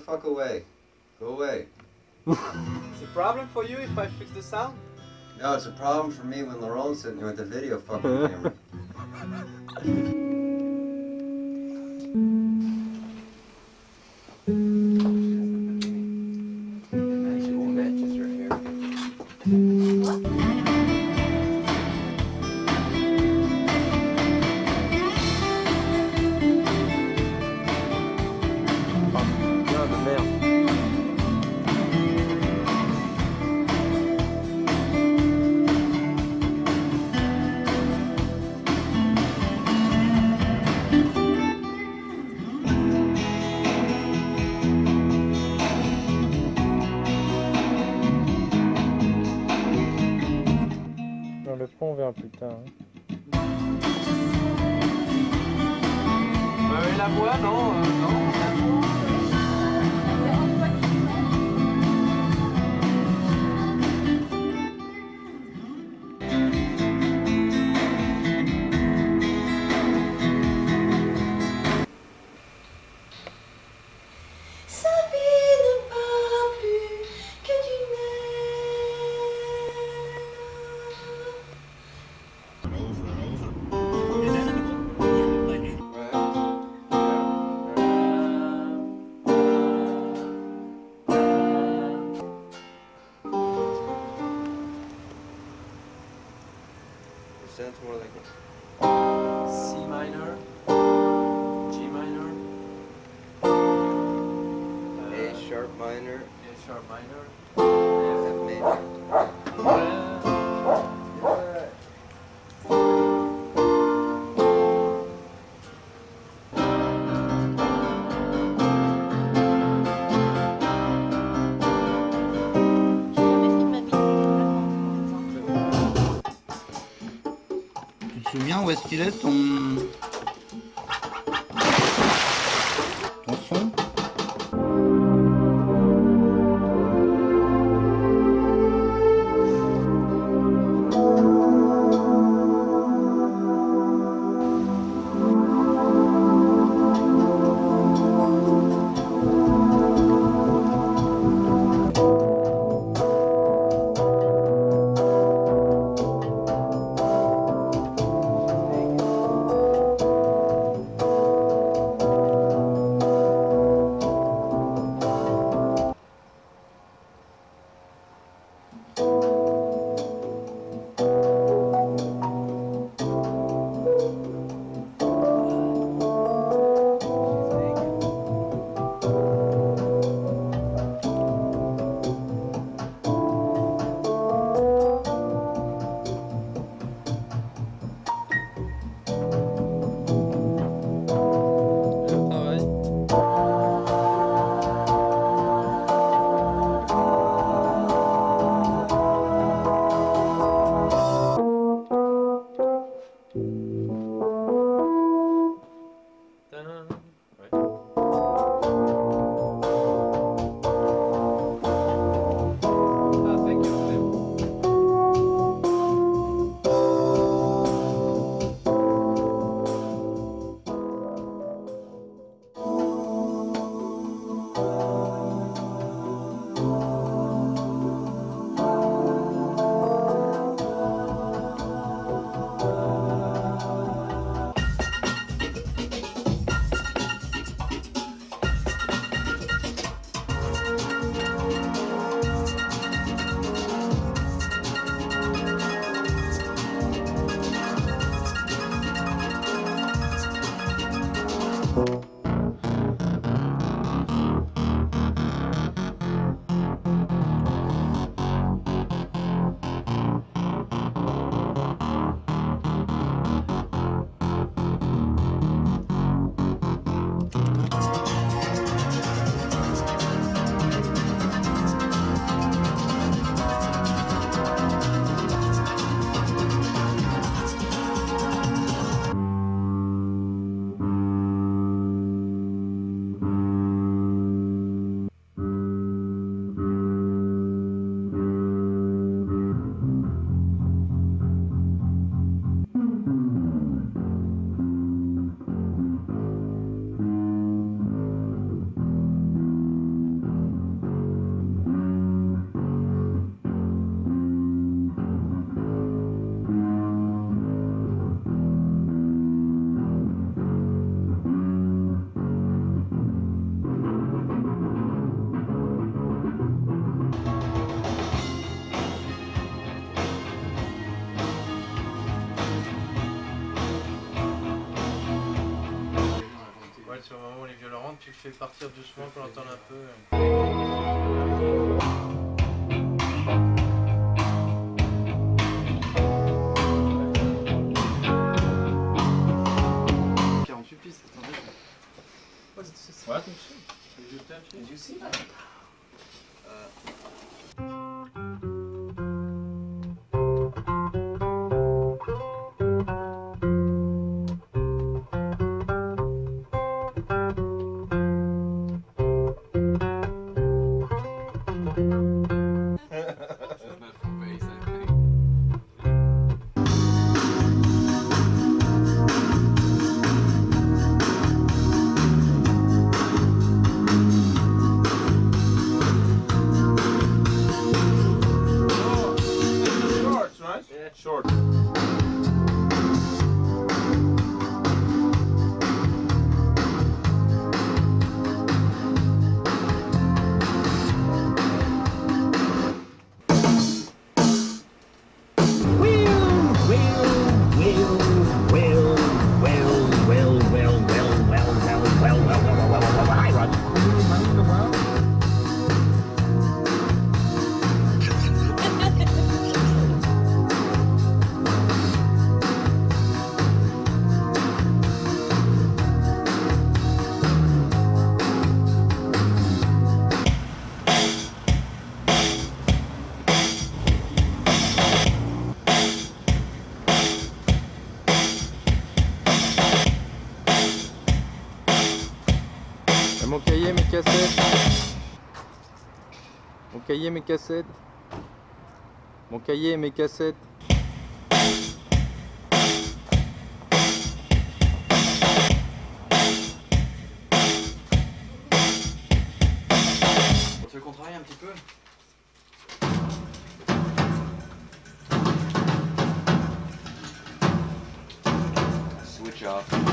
fuck away. Go away. It's a problem for you if I fix the sound? No, it's a problem for me when Laurent's sitting here with the video fucking camera. Le pont, on verra plus tard. Et la voix, non, non. Sounds more like C minor, G minor, A sharp minor, A sharp minor, F major. Tu te souviens où est-ce qu'il est ton son? tu le fais partir doucement pour l'entendre un peu. Pistes, what is this? What? Did you touch it? Did you see that? Short. Mon cahier, mes cassettes. Mon cahier, mes cassettes. Mon cahier et mes cassettes. Tu veux qu'on travaille un petit peu? Switch off.